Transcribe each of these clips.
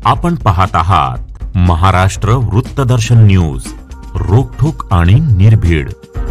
आपण पाहत आहात महाराष्ट्र वृत्तदर्शन न्यूज, रोखठोक आणि निर्भीड।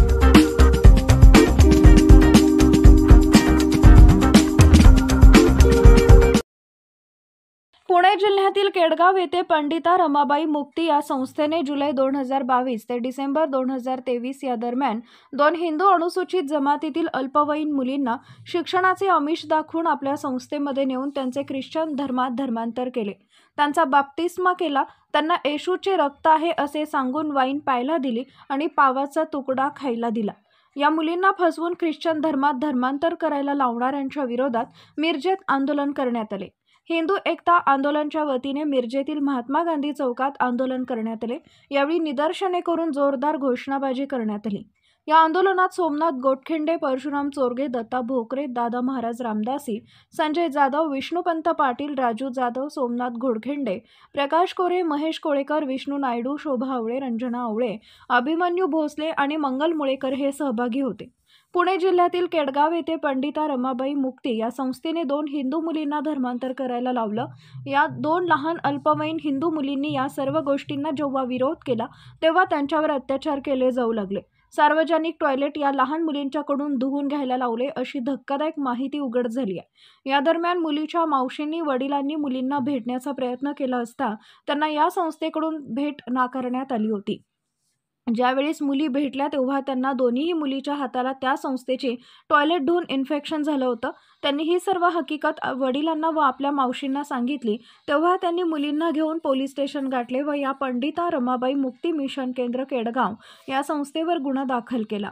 पुणे जिल्ह्यातील केडगाव येथे पंडिता रमाबाई मुक्ती या संस्थेने जुलै 2022 ते डिसेंबर 2023 या दरम्यान 2 हिंदू अनुसूचित जमातीतील अल्पवयीन मुलींना शिक्षणाचे आमिष दाखवून आपल्या संस्थेमध्ये नेऊन त्यांचे ख्रिश्चन धर्मात धर्मांतर केले। त्यांचा बाप्तिस्मा केला, त्यांना येशूचे रक्त आहे असे सांगून वाईन प्यायला दिली आणि पावाचा तुकडा खायला दिला। या मुलींना फसवून ख्रिश्चन धर्मात धर्मांतर करायला लावणाऱ्यांच्या विरोधात मिरजेत आंदोलन करण्यात आले। हिंदू एकता आंदोलनाच्या वतीने मिरजेतील महात्मा गांधी चौकात आंदोलन करण्यात आले। यावेळी निदर्शने करून जोरदार घोषणाबाजी करण्यात आली। या आंदोलनात सोमनाथ गोटखिंडे, परशुराम चोरगे, दत्ता भोकरे, दादा महाराज रामदासी, संजय जाधव, विष्णुपंत पाटील, राजू जाधव, सोमनाथ गोटखिंडे, प्रकाश कोरे, महेश कोळेकर, विष्णू नायडू, शोभा आवळे, रंजना आवळे, अभिमन्यू भोसले आणि मंगल मुळेकर हे सहभागी होते। पुणे जिल्ह्यातील केडगाव येथे पंडिता रमाबाई मुक्ती या संस्थेने 2 हिंदू मुलींना धर्मांतर करायला लावलं। या 2 लहान अल्पवयीन हिंदू मुलींनी या सर्व गोष्टींना जेव्हा विरोध केला तेव्हा त्यांच्यावर अत्याचार केले जाऊ लागले। सार्वजनिक टॉयलेट या लहान मुलींच्याकडून धुवून घ्यायला लावले अशी धक्कादायक माहिती उघड झाली आहे। या दरम्यान मुलीच्या मावशींनी वडिलांनी मुलींना भेटण्याचा प्रयत्न केला असता त्यांना या संस्थेकडून भेट नाकारण्यात आली होती। ज्यावेळेस मुली भेटल्या तेव्हा त्यांना दोन्ही मुलीच्या हाताला त्या संस्थेचे टॉयलेट धुवून इन्फेक्शन झालं होतं। त्यांनी ही सर्व हकीकत वडिलांना व आपल्या मावशींना सांगितली तेव्हा त्यांनी मुलींना घेऊन पोलीस स्टेशन गाठले व या पंडिता रमाबाई मुक्ती मिशन केंद्र केडगाव या संस्थेवर गुन्हा दाखल केला।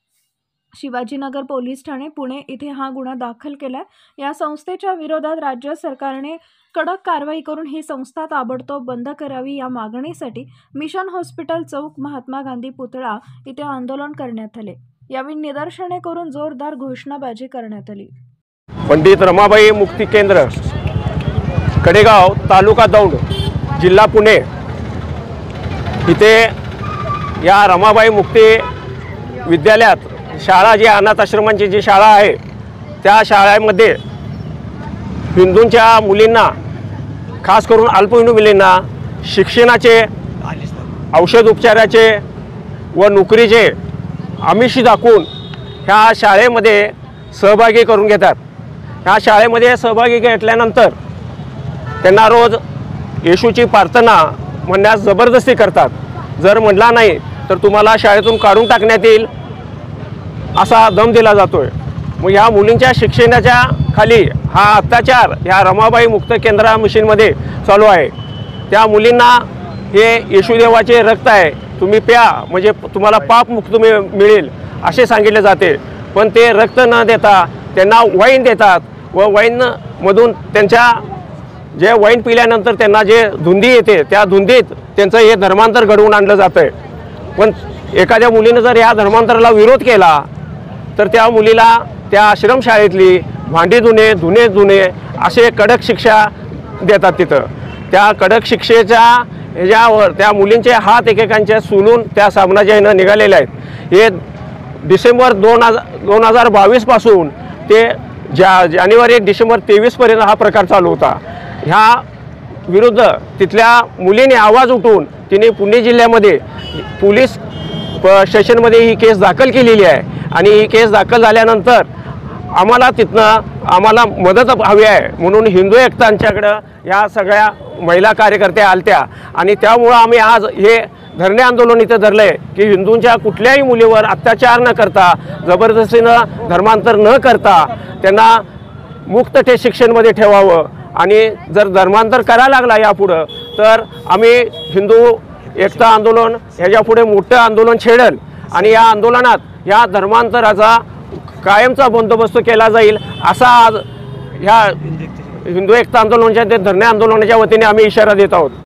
शिवाजीनगर पोलीस ठाणे पुणे इथे हा गुन्हा दाखल केलाय। या संस्थेच्या विरोधात राज्य सरकारने कडक कारवाई करून ही संस्था ताबडतोब बंद करावी या मागणीसाठी मिशन हॉस्पिटल चौक, महात्मा गांधी पुतळा इथे आंदोलन करण्यात आले। यावेळी निदर्शने करून जोरदार घोषणाबाजी करण्यात आली। पंडित रमाबाई मुक्ती केंद्र कडेगाव, तालुका दौंड, जिल्हा पुणे इथे या रमाबाई मुक्ती विद्यालयात शाळा जी अनाथ आश्रमांची जी शाळा आहे त्या शाळेमध्ये हिंदूंच्या मुलींना, खास करून अल्पवयीन मुलींना शिक्षणाचे, औषध उपचाराचे व नोकरीचे आमिष दाखवून ह्या शाळेमध्ये सहभागी करून घेतात। ह्या शाळेमध्ये सहभागी घेतल्यानंतर त्यांना रोज येशूची प्रार्थना म्हणण्यास जबरदस्ती करतात। जर म्हटला नाही तर तुम्हाला शाळेतून काढून टाकण्यात येईल असा दम दिला जातोय। मग ह्या मुलींच्या शिक्षणाच्या खाली हा अत्याचार ह्या रमाबाई मुक्त केंद्र मिशनमध्ये चालू आहे। त्या मुलींना हे येशूदेवाचे रक्त आहे, तुम्ही प्या म्हणजे तुम्हाला पापमुक्त मिळेल असे सांगितले जाते। पण ते रक्त न देता त्यांना वाईन देतात व वाईनमधून त्यांच्या जे वाईन पिल्यानंतर त्यांना जे धुंदी येते त्या धुंदीत त्यांचं हे धर्मांतर घडवून आणलं जातं आहे। पण एखाद्या मुलीने जर या धर्मांतराला विरोध केला तर त्या मुलीला त्या आश्रमशाळेतली भांडी धुणे असे कडक शिक्षा देतात। तिथं त्या कडक शिक्षेच्या ह्याच्यावर त्या मुलींचे हात एकेकांचे सुलून त्या साबणाच्या ह्यानं निघालेले आहेत। हे डिसेंबर 2022 पासून ते जानेवारी डिसेंबर 23 पर्यंत हा प्रकार चालू होता। ह्या विरुद्ध तिथल्या मुलीने आवाज उठवून तिने पुणे जिल्ह्यामध्ये पोलीस स्टेशनमध्ये ही केस दाखल केलेली आहे आणि ही केस दाखल झाल्यानंतर आम्हाला मदत हवी आहे म्हणून हिंदू एकतांच्याकडं या सगळ्या महिला कार्यकर्त्या आलत्या आणि त्यामुळं आम्ही आज हे धरणे आंदोलन इथं धरलं आहे की हिंदूंच्या कुठल्याही मुलीवर अत्याचार न करता, जबरदस्तीनं धर्मांतर न करता त्यांना मुक्त शिक्षणमध्ये ठेवावं आणि जर धर्मांतर करायला लागला यापुढं तर आम्ही हिंदू एकता आंदोलन ह्याच्यापुढे मोठं आंदोलन छेडेल आणि या आंदोलनात या धर्मांतराचा कायमचा बंदोबस्त केला जाईल असा आज ह्या हिंदू एकता आंदोलनाच्या धरणे आंदोलनाच्या वतीने आम्ही इशारा देत आहोत।